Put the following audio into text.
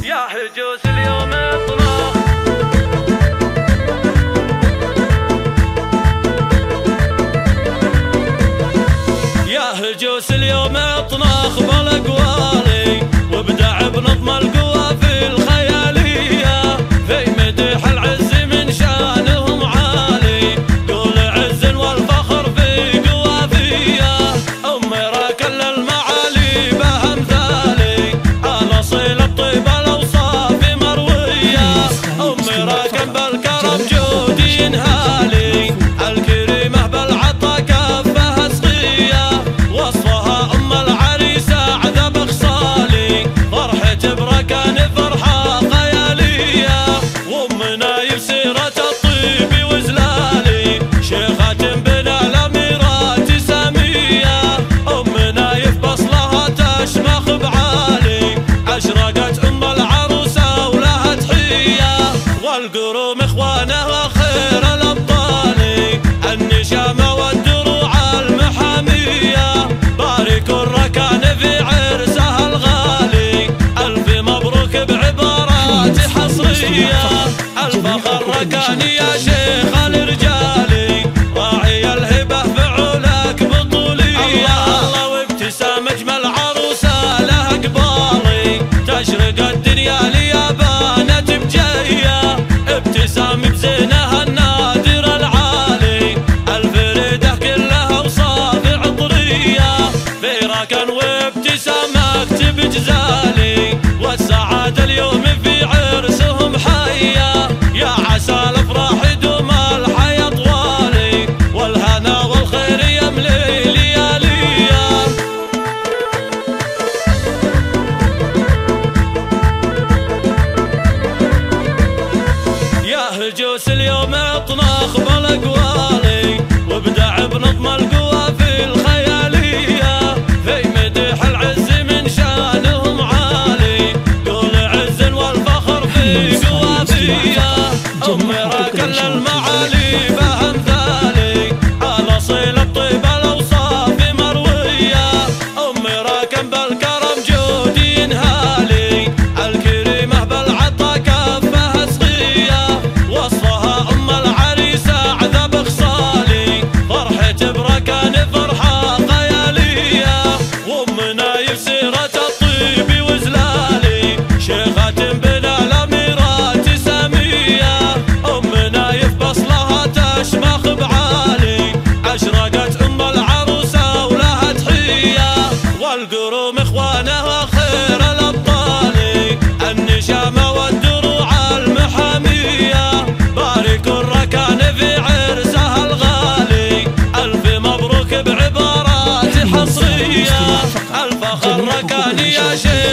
يا هجوس اليوم اطلع يا هجوس اليوم اطناخ بالاقوالي وابدع بنظم القوى في الخياليه في مدح العز من شانهم عالي قول عز والفخر في قوافيه امي راكل المعالي بامثالي على صيل الطيب الاوصاف مرويه امي راكن بالكرم جودي ينهالي الكريمه بالعطا كفها سقيه وصفها ام العريسه عذب خصالي فرحة بركان فرحه خياليه وامنا يسيره الطيب وزلالي شيخه بنا الاميرات ساميه امنا يفبصلها تشمخ بعالي اشرقت ام العروسه ولها تحيه والقروم اخوانها خير الابطال النشامه والدروع المحاميه باركوا الركان في عرسها الغالي الف مبروك بعبارات حصريه الفخر ركاني يا شيخ الرجالي راعي الهبه فعولك بطوليه الله وابتسام اجمل عروسه لها قبالي تشرق الدنيا لي بانت بجيه ابتسام بزينها النادر العالي الفريده كلها وصاف عطريه في ركن وابتسامه اكتب جزالي والسعاده اليوم في عرسهم حيه يا عسى الافراح يدوم الحياه طوالي والهنا والخير يملي لياليه يا هجوس اليوم اطناخ بالاقوالي وابدع بنظم القوى في الخياليه في مدح العز من شانهم عالي قول عز والفخر في قوافيه امي راكل المعالي بامثالي على صيل الطيب الاوصاف مرويه امي راكن بالكرم جودي ينهالي الكريمه بالعطا كفها سقيه وصفها ام العريسه عذب خصالي فرحة بركان فرحه خياليه وامنا يسيره الطيب وزلالي شيخه بنا الاميرات ساميه امنا يفبصلها تشمخ بعالي اشرقت ام العروسه ولها تحيه والقروم اخوانها خير الابطال النشامه والدروع المحاميه باركوا الركان في عرسها الغالي الف مبروك بعبارات حصريه الفخر ركاني يا شيخ